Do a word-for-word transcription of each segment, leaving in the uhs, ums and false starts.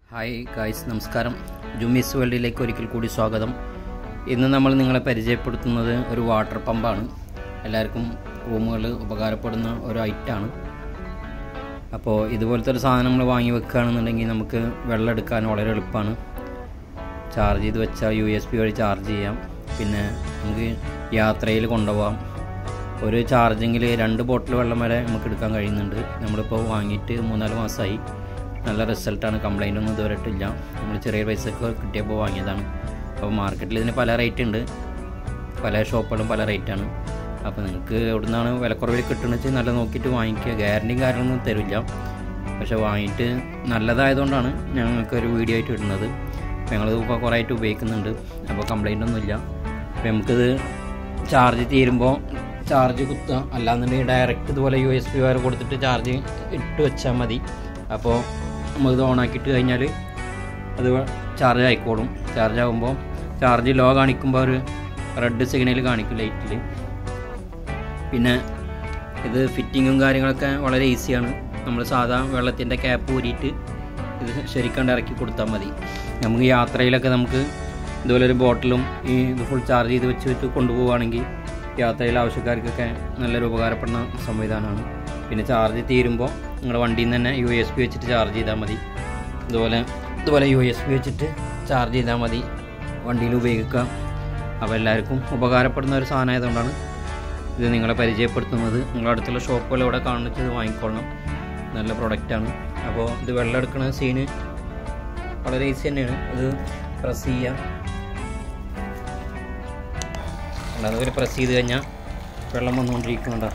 Hi guys, നമസ്കാരം. ജുമീസ് വേൾഡിലേക്ക് ഒരിക്കൽ കൂടി സ്വാഗതം. ഇന്ന് നമ്മൾ നിങ്ങളെ പരിചയപ്പെടുത്തുന്നത് ഒരു വാട്ടർ പമ്പാണ്. എല്ലാവർക്കും റൂമുകളിൽ ഉപകാരപ്പെടുന്ന ഒരു ഐറ്റമാണ്. അപ്പോൾ ഇതുപോലത്തെ ഒരു സാധനം നമ്മൾ വാങ്ങി വെക്കുകയാണെന്നുണ്ടെങ്കിൽ നമുക്ക് വെള്ളം എടുക്കാൻ വളരെ എളുപ്പമാണ്. ചാർജ് ചെയ്ത് വെച്ചാൽ യു എസ് ബി വഴി ചാർജ് ചെയ്യാം. പിന്നെ നമുക്ക് യാത്രയിൽ കൊണ്ടുപോകാം. ഒരു ചാർജിങ്ങിൽ രണ്ട് ബോട്ടിൽ വെള്ളം വരെ നമുക്ക് എടുക്കാൻ കഴിയുന്നുണ്ട്. നമ്മളിപ്പോൾ വാങ്ങിയിട്ട് മൂന്നാല് മാസമായി. നല്ല റിസൾട്ടാണ്. കംപ്ലൈൻ്റ് ഒന്നും ഇതുവരെ ഇട്ടില്ല. നമ്മൾ ചെറിയ പൈസക്ക് കിട്ടിയപ്പോൾ വാങ്ങിയതാണ്. അപ്പോൾ മാർക്കറ്റിൽ ഇതിന് പല റേറ്റ് ഉണ്ട്. പല ഷോപ്പുകളും പല റേറ്റാണ്. അപ്പോൾ നിങ്ങൾക്ക് എവിടെ നിന്നാണ് വിലക്കുറവിൽ കിട്ടുന്നത് വെച്ചാൽ നല്ല നോക്കിയിട്ട് വാങ്ങിക്കുക. ഗ്യാരണ്ടിയും കാര്യങ്ങളൊന്നും തരില്ല. പക്ഷേ വാങ്ങിയിട്ട് നല്ലതായതുകൊണ്ടാണ് ഞങ്ങൾക്കൊരു വീഡിയോ ആയിട്ട് ഇടുന്നത്. അപ്പോൾ ഞങ്ങളിത് ഇപ്പോൾ കുറേ ആയിട്ട് ഉപയോഗിക്കുന്നുണ്ട്. അപ്പോൾ കംപ്ലൈൻ്റ് ഒന്നുമില്ല. അപ്പോൾ നമുക്കിത് ചാർജ് തീരുമ്പോൾ ചാർജ് കുത്തുക. അല്ലാന്നുണ്ടെങ്കിൽ ഡയറക്റ്റ് ഇതുപോലെ യു എസ് ബി വയർ കൊടുത്തിട്ട് ചാർജ് ഇട്ട് വെച്ചാൽ മതി. അപ്പോൾ നമുക്കിത് ഓണാക്കിയിട്ട് കഴിഞ്ഞാൽ അത് ചാർജ് ആയിക്കോളും. ചാർജ് ആകുമ്പോൾ ചാർജ് ലോ കാണിക്കുമ്പോൾ ഒരു റെഡ് സിഗ്നൽ കാണിക്കും ലൈറ്റിൽ. പിന്നെ ഇത് ഫിറ്റിങ്ങും കാര്യങ്ങളൊക്കെ വളരെ ഈസിയാണ്. നമ്മൾ സാധാ വെള്ളത്തിൻ്റെ ക്യാപ്പ് ഊരിയിട്ട് ഇത് ശരിക്കണ്ട് ഇറക്കി കൊടുത്താൽ മതി. നമുക്ക് യാത്രയിലൊക്കെ നമുക്ക് ഇതുപോലെ ഒരു ബോട്ടിലും ഈ ഇത് ഫുൾ ചാർജ് ചെയ്ത് വെച്ച് വെച്ച് കൊണ്ടുപോവുകയാണെങ്കിൽ യാത്രയിലെ ആവശ്യക്കാർക്കൊക്കെ നല്ലൊരു ഉപകാരപ്പെടുന്ന സംവിധാനമാണ്. പിന്നെ ചാർജ് തീരുമ്പോൾ നിങ്ങളുടെ വണ്ടിയിൽ നിന്ന് തന്നെ യു എസ് ബി വെച്ചിട്ട് ചാർജ് ചെയ്താൽ മതി. ഇതുപോലെ ഇതുപോലെ യു എസ് ബി വെച്ചിട്ട് ചാർജ് ചെയ്താൽ മതി. വണ്ടിയിൽ ഉപയോഗിക്കാം. അപ്പോൾ എല്ലാവർക്കും ഉപകാരപ്പെടുന്ന ഒരു സാധനമായതുകൊണ്ടാണ് ഇത് നിങ്ങളെ പരിചയപ്പെടുത്തുന്നത്. നിങ്ങളുടെ അടുത്തുള്ള ഷോപ്പുകൾ ഇവിടെ കാണിച്ചത് വാങ്ങിക്കൊള്ളണം. നല്ല പ്രൊഡക്റ്റാണ്. അപ്പോൾ ഇത് വെള്ളം എടുക്കുന്ന സീന് വളരെ ഈസി തന്നെയാണ്. അത് പ്രസ് ചെയ്യുക. അതുപോലെ പ്രസ് ചെയ്ത് കഴിഞ്ഞാൽ വെള്ളം വന്നുകൊണ്ടിരിക്കുന്നുണ്ടോ?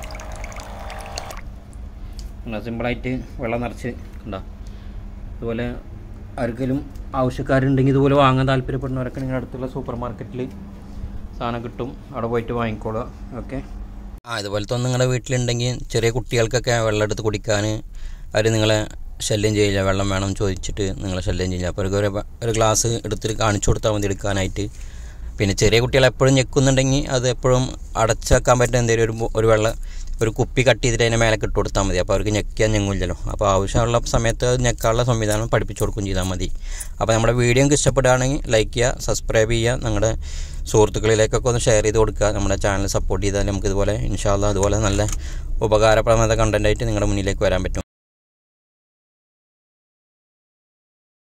സിമ്പിളായിട്ട് വെള്ളം നിറച്ച് ഉണ്ടോ? അതുപോലെ ആർക്കെങ്കിലും ആവശ്യക്കാരുണ്ടെങ്കിൽ ഇതുപോലെ വാങ്ങാൻ താല്പര്യപ്പെടുന്നവരൊക്കെ നിങ്ങളുടെ അടുത്തുള്ള സൂപ്പർ മാർക്കറ്റിൽ സാധനം കിട്ടും. അവിടെ പോയിട്ട് വാങ്ങിക്കോളുക. ഓക്കെ. ആ ഇതുപോലത്തെ ഒന്ന് നിങ്ങളുടെ വീട്ടിലുണ്ടെങ്കിൽ ചെറിയ കുട്ടികൾക്കൊക്കെ വെള്ളം എടുത്ത് കുടിക്കാൻ അവർ നിങ്ങളെ ശല്യം ചെയ്യില്ല. വെള്ളം വേണം ചോദിച്ചിട്ട് നിങ്ങളെ ശല്യം ചെയ്യില്ല. അപ്പോൾ ഒരു ഒരു ഗ്ലാസ് എടുത്തിട്ട് കാണിച്ചു കൊടുത്താൽ മതി എടുക്കാനായിട്ട്. പിന്നെ ചെറിയ കുട്ടികൾ എപ്പോഴും ഞെക്കുന്നുണ്ടെങ്കിൽ അത് എപ്പോഴും അടച്ചാക്കാൻ പറ്റുന്ന എന്തെങ്കിലും ഒരു ഒരു വെള്ളം ഒരു കുപ്പി കട്ട് ചെയ്തിട്ട് അതിൻ്റെ മേലെ ഇട്ട് കൊടുത്താൽ മതി. അപ്പോൾ അവർക്ക് ഞെക്കാൻ ഞെങ്ങില്ലല്ലോ. അപ്പോൾ ആവശ്യമുള്ള സമയത്ത് ഞെക്കാനുള്ള സംവിധാനം പഠിപ്പിച്ചു കൊടുക്കുകയും ചെയ്താൽ മതി. അപ്പോൾ നമ്മുടെ വീഡിയോ നിങ്ങൾക്ക് ഇഷ്ടപ്പെടുകയാണെങ്കിൽ ലൈക്ക് ചെയ്യുക, സബ്സ്ക്രൈബ് ചെയ്യുക, നിങ്ങളുടെ സുഹൃത്തുക്കളിലേക്കൊക്കെ ഒന്ന് ഷെയർ ചെയ്ത് കൊടുക്കുക. നമ്മുടെ ചാനൽ സപ്പോർട്ട് ചെയ്താൽ നമുക്ക് ഇതുപോലെ ഇൻഷാ അല്ലാഹ് അതുപോലെ നല്ല ഉപകാരപ്രദമായ കണ്ടൻറ്റായിട്ട് നിങ്ങളുടെ മുന്നിലേക്ക് വരാൻ പറ്റും.